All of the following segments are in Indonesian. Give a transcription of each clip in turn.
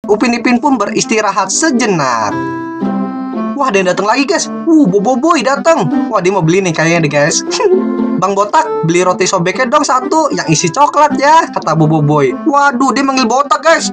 Upin Ipin pun beristirahat sejenak. Wah, ada yang datang lagi guys. Boboiboy datang. Wah, dia mau beli nih kayaknya deh guys. Bang Botak, beli roti sobeknya dong satu yang isi coklat ya, kata Boboiboy. Waduh, dia manggil Botak guys.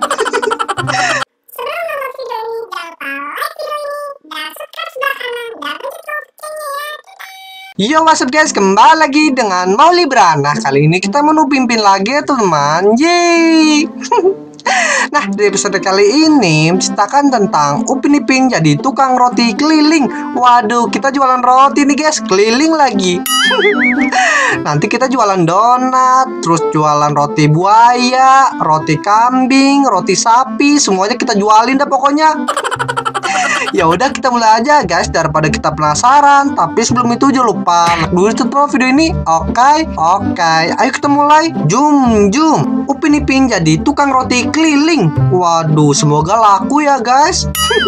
Yo, what's up guys, kembali lagi dengan Mauli Brana. Kali ini kita mau pimpin lagi ya teman. Yeay. Nah, di episode kali ini menceritakan tentang Upin Ipin jadi tukang roti keliling. Waduh, kita jualan roti nih guys, keliling lagi. Nanti kita jualan donat, terus jualan roti buaya, roti kambing, roti sapi, semuanya kita jualin dah pokoknya. Ya udah, kita mulai aja guys daripada kita penasaran. Tapi sebelum itu jangan lupa like dulu tuh video ini. Oke. Ayo kita mulai. Jum. Upin Ipin jadi tukang roti keliling. Waduh, semoga laku ya guys.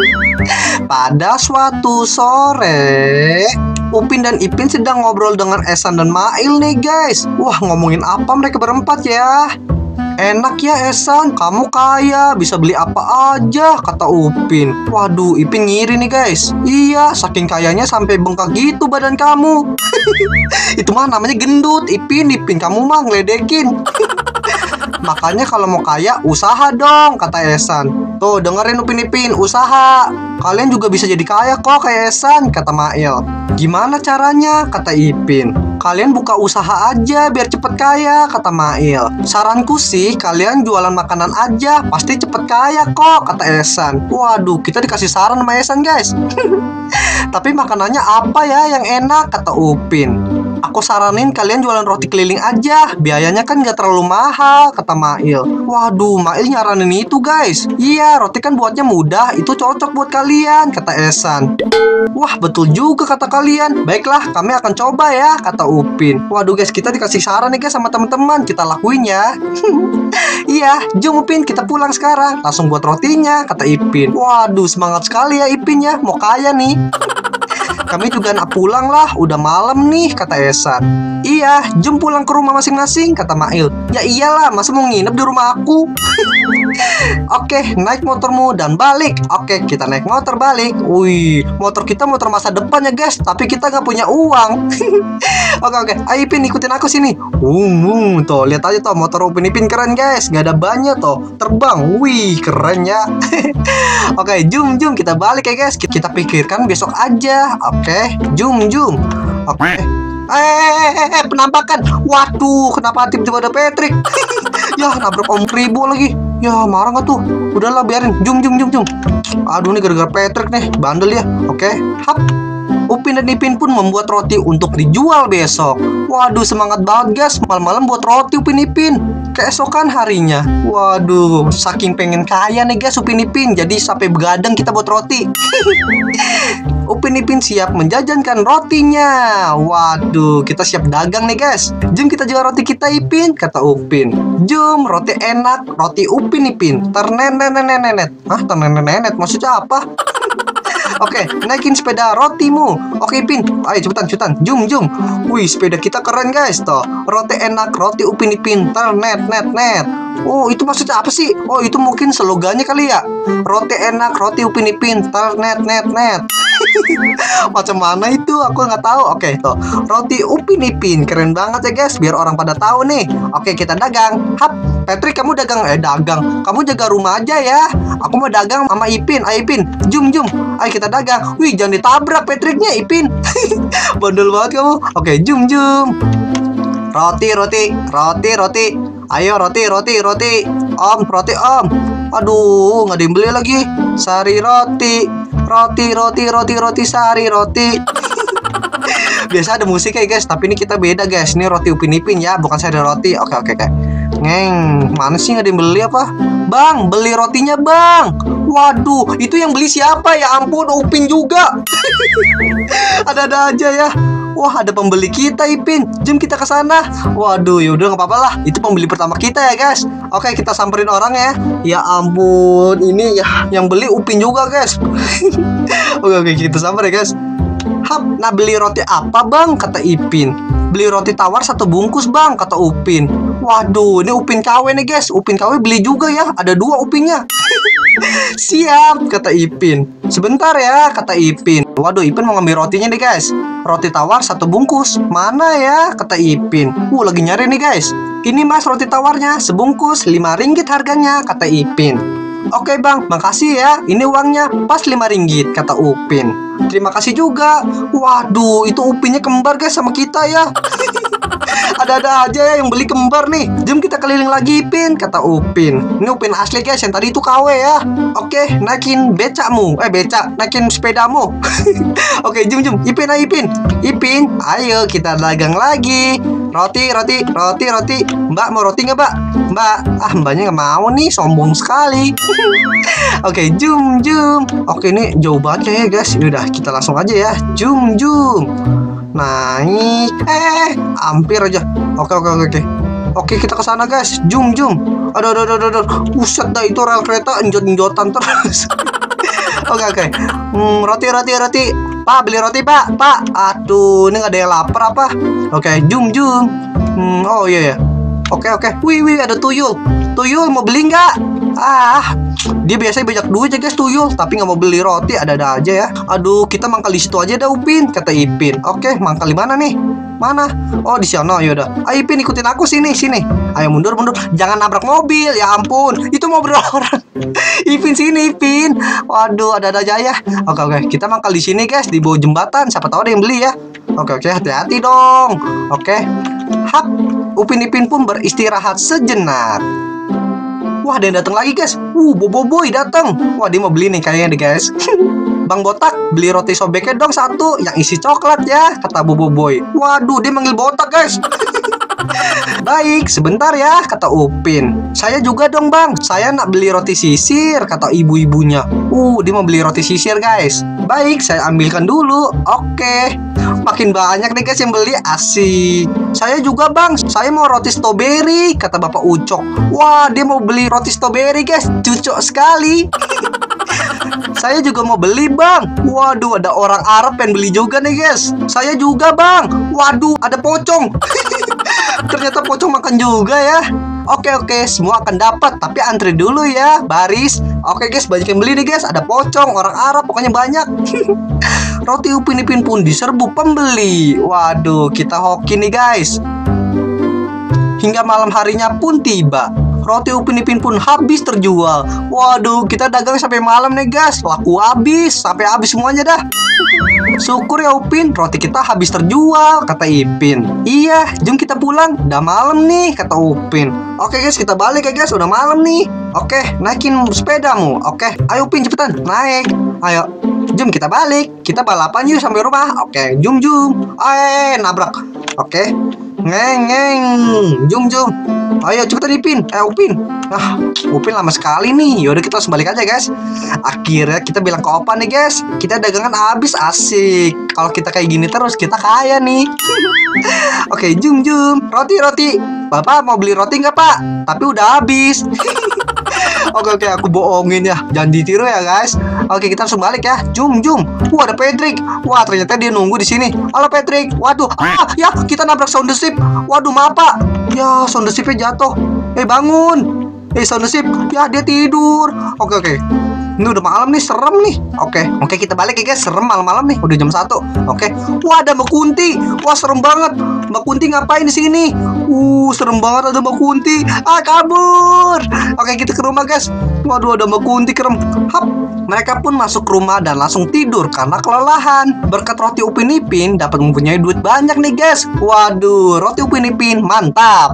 Pada suatu sore, Upin dan Ipin sedang ngobrol dengan Esan dan Mail nih guys. Wah, ngomongin apa mereka berempat ya? Enak ya Esan, kamu kaya, bisa beli apa aja, kata Upin. Waduh, Ipin ngiri nih guys. Iya, saking kayanya sampai bengkak gitu badan kamu. Itu mah namanya gendut. Ipin, kamu mah ngeledekin. Makanya kalau mau kaya, usaha dong, kata Esan. Tuh, dengerin Upin Ipin, usaha. Kalian juga bisa jadi kaya kok kayak Esan, kata Mail. Gimana caranya, kata Ipin. Kalian buka usaha aja biar cepet kaya, kata Mail. Saranku sih kalian jualan makanan aja, pasti cepet kaya kok, kata Esan. Waduh, kita dikasih saran sama Esan guys. Tapi makanannya apa ya yang enak, kata Upin. Aku saranin kalian jualan roti keliling aja, biayanya kan gak terlalu mahal, kata Mail. Waduh, Mail nyaranin itu guys. Iya, roti kan buatnya mudah, itu cocok buat kalian, kata Esan. Wah, betul juga kata kalian. Baiklah, kami akan coba ya, kata Upin. Waduh guys, kita dikasih saran nih guys sama teman-teman, kita lakuin ya. Iya, jom Upin, kita pulang sekarang. Langsung buat rotinya, kata Ipin. Waduh, semangat sekali ya Ipin ya, mau kaya nih. Kami juga nak pulang lah, udah malam nih, kata Esan. Iya, jom pulang ke rumah masing-masing, kata Mail. Ya iyalah, masa mau nginep di rumah aku? Oke, naik motormu dan balik. Oke, kita naik motor balik. Wih, motor kita motor masa depan ya guys, tapi kita nggak punya uang. Oke, ayo Ipin ikutin aku sini. Tuh, lihat aja tuh motor Upin Ipin keren guys, nggak ada bannya tuh, terbang. Wih, keren ya. Oke, jum kita balik ya guys. Kita pikirkan besok aja. Oke, jum. Oke. Penampakan. Waduh, kenapa tiba-tiba ada Patrick? Ya, nabrak Om Kribo lagi. Ya, marah gak tuh? Udahlah, biarin. Jum. Aduh, ini gara-gara Patrick nih, bandel ya. Oke, hap. Upin dan Ipin pun membuat roti untuk dijual besok. Waduh, semangat banget guys, malam-malam buat roti Upin Ipin. Keesokan harinya, waduh, saking pengen kaya nih guys Upin Ipin, jadi sampai begadang kita buat roti. Upin Ipin siap menjajankan rotinya. Waduh, kita siap dagang nih guys. Jom kita jual roti kita Ipin, kata Upin. Jom, roti enak, roti Upin Ipin. Ternenet. Hah, ternenet maksudnya apa? Oke, naikin sepeda rotimu. Oke Ipin, ayo cepetan. Jum. Wih, sepeda kita keren guys toh. Roti enak, roti Upin Ipin, ternet. Oh, itu maksudnya apa sih? Oh, itu mungkin slogannya kali ya. Roti enak, roti Upin Ipin, ternet. Macam mana itu? Aku nggak tahu. Oke, tuh. Roti Upin Ipin, keren banget ya guys. Biar orang pada tahu nih. Oke, kita dagang. Hap, Patrick kamu dagang. Dagang. Kamu jaga rumah aja ya. Aku mau dagang sama Ipin. Ayo Ipin, jum. Ayo kita dagang. Wih, jangan ditabrak Patricknya Ipin. Bandel banget kamu. Oke, jum. Roti. Ayo roti. Om, roti om. Aduh, nggak dibeli lagi. Sari roti, sari roti. Biasa ada musik ya guys, tapi ini kita beda guys. Ini roti Upin Ipin ya, bukan sari roti. Oke. Ngeng, mana sih nggak dibeli apa? Bang, beli rotinya bang. Waduh, itu yang beli siapa ya ampun, Upin juga. Ada-ada aja ya. Wah, ada pembeli kita Ipin. Jom kita ke sana. Waduh, yaudah nggak apa-apa lah. Itu pembeli pertama kita ya guys. Oke, kita samperin orang ya. Ya ampun, ini ya yang beli Upin juga guys. Oke, kita samper ya guys. Hap, nah beli roti apa bang? Kata Ipin. beli roti tawar 1 bungkus bang, kata Upin. Waduh, ini Upin KW nih guys. Upin KW beli juga ya, ada 2 Upinnya. Siap, kata Ipin. Sebentar ya, kata Ipin. Waduh, Ipin mau ngambil rotinya nih guys. Roti tawar 1 bungkus. Mana ya, kata Ipin. Lagi nyari nih guys. Ini mas roti tawarnya, sebungkus 5 ringgit harganya, kata Ipin. Oke bang, makasih ya. Ini uangnya pas 5 ringgit, kata Upin. Terima kasih juga. Waduh, itu Upinnya kembar guys sama kita ya. Ada-ada aja ya yang beli kembar nih. Jom kita keliling lagi Ipin, kata Upin. Ini Upin asli guys, yang tadi itu KW ya. Oke, naikin becakmu. Naikin sepedamu. Oke, jom. Ipin, ayo Ipin. Ipin, ayo kita dagang lagi. Roti. Mbak, mau roti nggak mbak? Mbak, mbaknya nggak mau nih, sombong sekali. Oke, jom. Oke, ini jauh banget ya guys. Yaudah, kita langsung aja ya. Jom. Naik. Hampir aja. Oke, kita ke sana guys. Jom. Aduh. Buset dah, itu rel kereta enjot-enjotan terus. Oke. Roti. Pak, beli roti, Pak. Aduh, ini nggak ada yang lapar apa? Oke, jom. Oh iya ya. Oke. Wih, ada tuyul. Tuyul mau beli nggak? Dia biasanya banyak duit ya guys tuyul, tapi nggak mau beli roti, ada-ada aja ya. Aduh, kita mangkal di situ aja dah Upin, kata Ipin. Oke, mangkal di mana nih? Mana? Oh, di sana. Yaudah. Ayo Ipin, ikutin aku sini. Ayo mundur. Jangan nabrak mobil, ya ampun. Itu mobil orang. Ipin sini, Ipin. Waduh, ada-ada aja ya. Oke. Kita mangkal di sini guys, di bawah jembatan. Siapa tahu ada yang beli ya. Oke, hati-hati dong. Oke. Hap. Upin Ipin pun beristirahat sejenak. Wah, ada yang datang lagi guys. Boboiboy datang. Wah, dia mau beli nih kayaknya deh guys. Bang Botak, beli roti sobeknya dong 1 yang isi coklat ya, kata Boboiboy. Waduh, dia manggil Botak guys. Baik, sebentar ya, kata Upin. Saya juga dong bang, saya nak beli roti sisir, kata ibu-ibunya. Dia mau beli roti sisir guys. Baik, saya ambilkan dulu. Oke. Makin banyak nih guys yang beli, asik. Saya juga bang, saya mau roti strawberry, kata Bapak Ucok. Wah, dia mau beli roti strawberry guys, cucok sekali. Saya juga mau beli bang. Waduh, ada orang Arab yang beli juga nih guys. Saya juga bang. Waduh, ada pocong. Ternyata pocong makan juga ya. Oke, semua akan dapat, tapi antri dulu ya, baris. Oke guys, banyak yang beli nih guys. Ada pocong, orang Arab, pokoknya banyak. Roti Upin Ipin pun diserbu pembeli. Waduh, kita hoki nih guys. Hingga malam harinya pun tiba. Roti Upin Ipin pun habis terjual. Waduh, kita dagang sampai malam nih guys. Laku habis, sampai habis semuanya dah. Syukur ya Upin, roti kita habis terjual, kata Ipin. Iya, jom kita pulang, udah malam nih, kata Upin. Oke guys, kita balik ya guys, udah malam nih. Oke, naikin sepedamu. Oke, ayo Upin cepetan, naik. Ayo, jom kita balik. Kita balapan yuk sampai rumah. Oke, jom. Nabrak. Oke. Ngeng. Jom. Ayo cepetan Ipin. Upin. Upin lama sekali nih. Yaudah kita langsung balik aja guys. Akhirnya kita bilang ke Opa nih guys, kita dagangan habis, asik. Kalau kita kayak gini terus kita kaya nih. Oke, jom. Roti. Bapak mau beli roti nggak pak? Tapi udah habis. Oke, aku bohongin ya. Jangan ditiru ya guys. Oke, kita langsung balik ya. Jom. Ada Patrick. Wah, ternyata dia nunggu di sini. Halo Patrick. Waduh, ya kita nabrak sound ship. Waduh, maaf pak. Ya, sound shipnya jatuh. Bangun. Sound ship. Ya, dia tidur. Oke. Ini udah malam nih, serem nih. Oke, kita balik ya guys. Serem malam-malam nih. Udah jam 1. Oke. Wah, ada Mbak Kunti. Wah, serem banget. Mbak Kunti ngapain di sini? Serem banget ada Mbak Kunti. Kabur. Oke, kita ke rumah guys. Waduh, ada Mbak Kunti kerem. Hap. Mereka pun masuk rumah dan langsung tidur karena kelelahan. Berkat roti Upin Ipin dapat mempunyai duit banyak nih guys. Waduh, roti Upin Ipin mantap.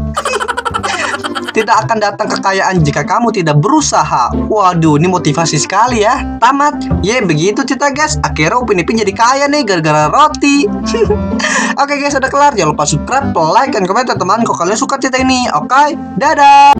Tidak akan datang kekayaan jika kamu tidak berusaha. Waduh, ini motivasi sekali ya. Tamat. Begitu cerita guys. Akhirnya Upin Ipin jadi kaya nih gara-gara roti. Oke guys, udah kelar. Jangan lupa subscribe, like, dan komen teman-teman kalau kalian suka cerita ini. Oke, dadah.